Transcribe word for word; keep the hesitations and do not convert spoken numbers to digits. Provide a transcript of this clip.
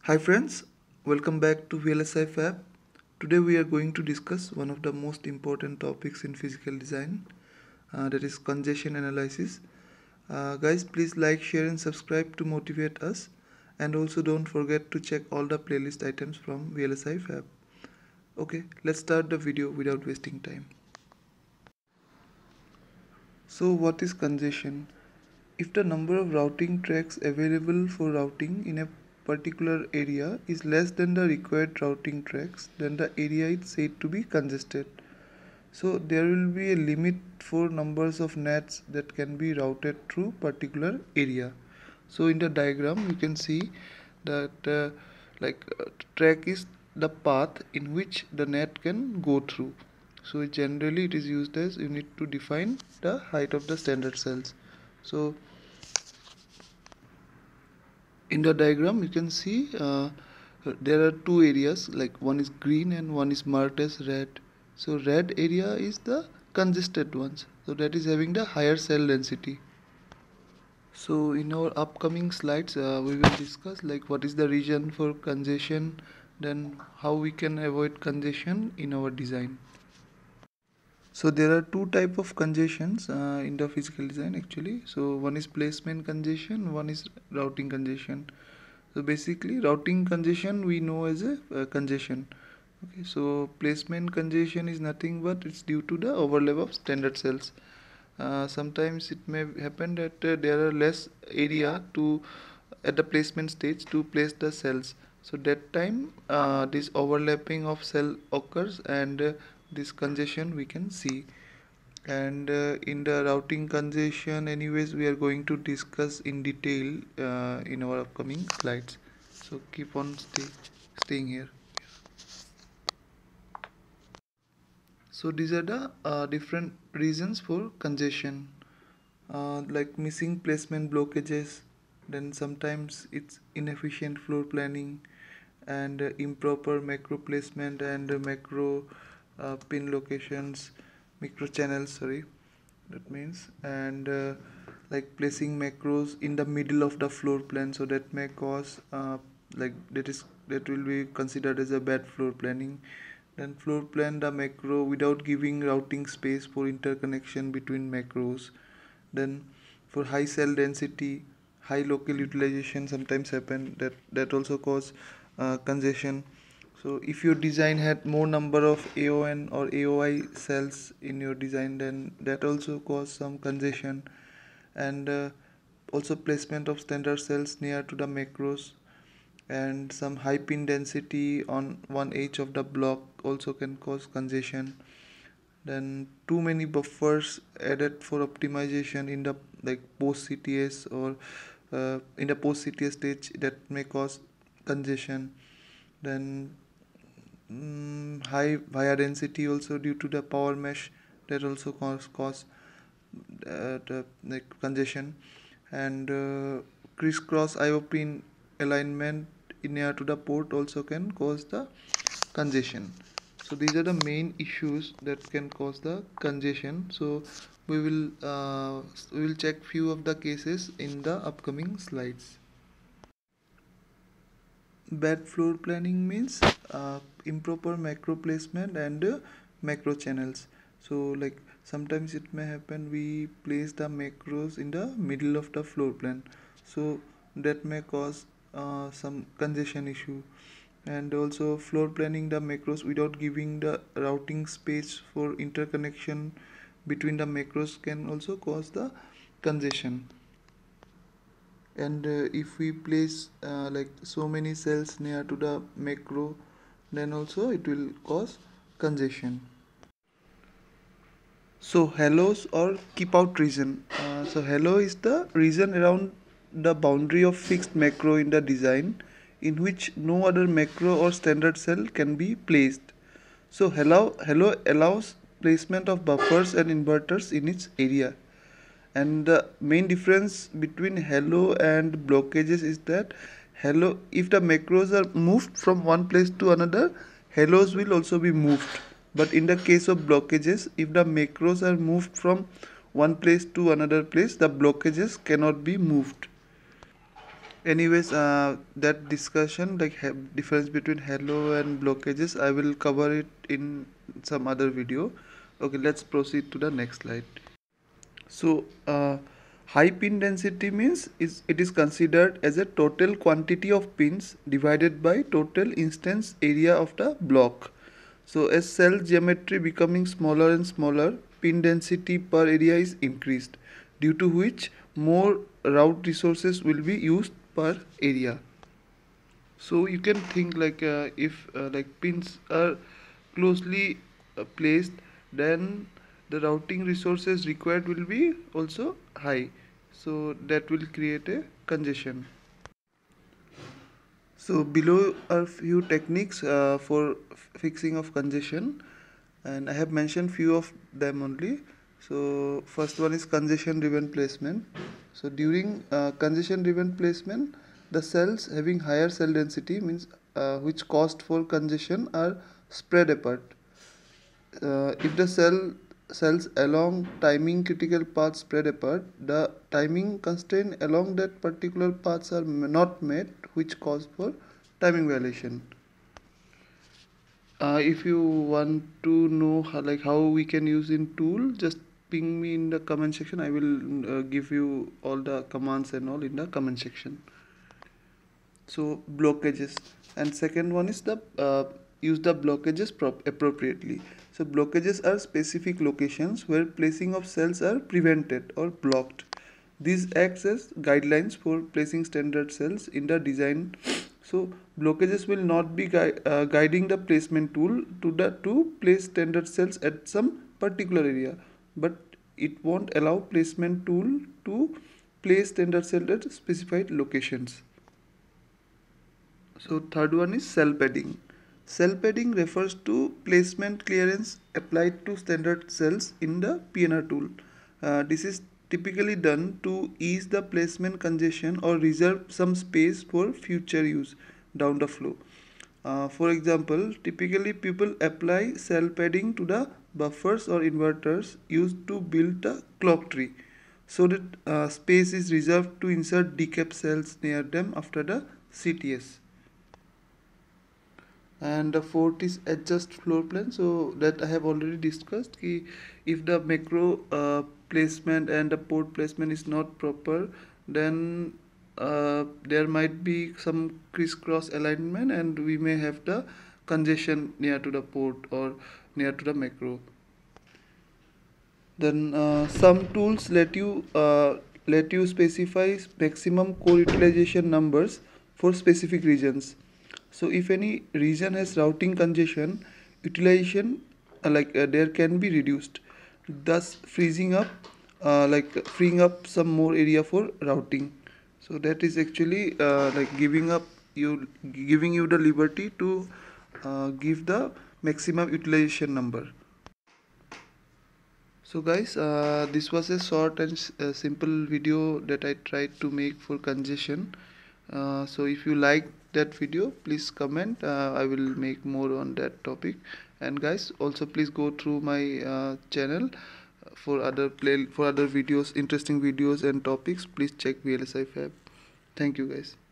Hi friends, welcome back to V L S I Fab. Today we are going to discuss one of the most important topics in physical design, uh, that is congestion analysis. Uh, guys, please like, share and subscribe to motivate us, and also don't forget to check all the playlist items from V L S I Fab. Okay, let's start the video without wasting time. So what is congestion? If the number of routing tracks available for routing in a particular area is less than the required routing tracks, then the area is said to be congested. So there will be a limit for numbers of nets that can be routed through particular area. So in the diagram you can see that uh, like uh, track is the path in which the net can go through. So generally it is used as you need to define the height of the standard cells. So in the diagram you can see uh, there are two areas, like one is green and one is marked as red. So red area is the congested ones, so that is having the higher cell density. So in our upcoming slides uh, we will discuss like what is the reason for congestion, then how we can avoid congestion in our design. So there are two type of congestions uh, in the physical design actually. So one is placement congestion, one is routing congestion. So basically routing congestion we know as a uh, congestion. Okay, so placement congestion is nothing but it's due to the overlap of standard cells. Uh, sometimes it may happen that uh, there are less area to at the placement stage to place the cells. So that time uh, this overlapping of cell occurs, and uh, this congestion we can see. And uh, in the routing congestion anyways we are going to discuss in detail uh, in our upcoming slides, so keep on stay, staying here. So these are the uh, different reasons for congestion, uh, like missing placement blockages, then sometimes it's inefficient floor planning, and uh, improper macro placement and uh, macro uh, pin locations, micro channels, sorry, that means, and uh, like placing macros in the middle of the floor plan, so that may cause uh, like that is that will be considered as a bad floor planning. Then floor plan the macro without giving routing space for interconnection between macros. Then for high cell density, high local utilization sometimes happen, that that also cause uh, congestion. So if your design had more number of A O N or A O I cells in your design, then that also cause some congestion. And uh, also placement of standard cells near to the macros, and some high pin density on one edge of the block also can cause congestion. Then too many buffers added for optimization in the like post C T S or uh, in the post C T S stage, that may cause congestion. Then mm, high via density also due to the power mesh, that also cause cause uh, the, like congestion. And uh, crisscross I O pin alignment near to the port also can cause the congestion. So these are the main issues that can cause the congestion. So we will uh, we will check few of the cases in the upcoming slides. Bad floor planning means uh, improper macro placement and uh, macro channels. So like sometimes it may happen we place the macros in the middle of the floor plan, so that may cause uh, some congestion issue. And also floor planning the macros without giving the routing space for interconnection between the macros can also cause the congestion. And uh, if we place uh, like so many cells near to the macro, then also it will cause congestion. So halos or keep out region. Uh, so halo is the region around the boundary of fixed macro in the design in which no other macro or standard cell can be placed. So halo, halo allows placement of buffers and inverters in its area. And the main difference between halo and blockages is that halo, if the macros are moved from one place to another, halos will also be moved. But in the case of blockages, if the macros are moved from one place to another place, the blockages cannot be moved. Anyways, uh, that discussion, like ha- difference between halo and blockages, I will cover it in some other video. Okay, let's proceed to the next slide. So, uh, high pin density means is it is considered as a total quantity of pins divided by total instance area of the block. So, as cell geometry becoming smaller and smaller, pin density per area is increased, due to which more route resources will be used per area. So you can think like uh, if uh, like pins are closely uh, placed, then the routing resources required will be also high, so that will create a congestion. So below are few techniques uh, for f- fixing of congestion, and I have mentioned few of them only. So first one is congestion driven placement. So during uh, congestion driven placement, the cells having higher cell density means uh, which cost for congestion are spread apart. Uh, if the cell cells along timing critical paths spread apart, the timing constraint along that particular paths are m- not met, which cause for timing violation. Uh, if you want to know how, like how we can use in tool, just ping me in the comment section. I will uh, give you all the commands and all in the comment section. So blockages, and second one is the uh, use the blockages prop- appropriately. So blockages are specific locations where placing of cells are prevented or blocked. These acts as guidelines for placing standard cells in the design. So blockages will not be gui- uh, guiding the placement tool to the to place standard cells at some particular area, but it won't allow placement tool to place standard cells at specified locations. So third one is cell padding. Cell padding refers to placement clearance applied to standard cells in the P N R tool. Uh, this is typically done to ease the placement congestion or reserve some space for future use down the flow. Uh, for example, typically people apply cell padding to the buffers or inverters used to build the clock tree, so that uh, space is reserved to insert decap cells near them after the C T S. And the fourth is adjust floor plan, so that I have already discussed ki if the macro uh, placement and the port placement is not proper, then uh, there might be some crisscross alignment and we may have the congestion near to the port or near to the macro. Then uh, some tools let you uh, let you specify maximum core utilization numbers for specific regions. So if any region has routing congestion, utilization uh, like uh, there can be reduced, thus freezing up uh, like freeing up some more area for routing. So that is actually uh, like giving up you giving you the liberty to uh, give the maximum utilization number. So guys, uh, this was a short and s- uh, simple video that I tried to make for congestion. Uh, so if you like that video, please comment. Uh, I will make more on that topic. And guys, also please go through my uh, channel for other play for other videos, interesting videos and topics. Please check V L S I Fab. Thank you guys.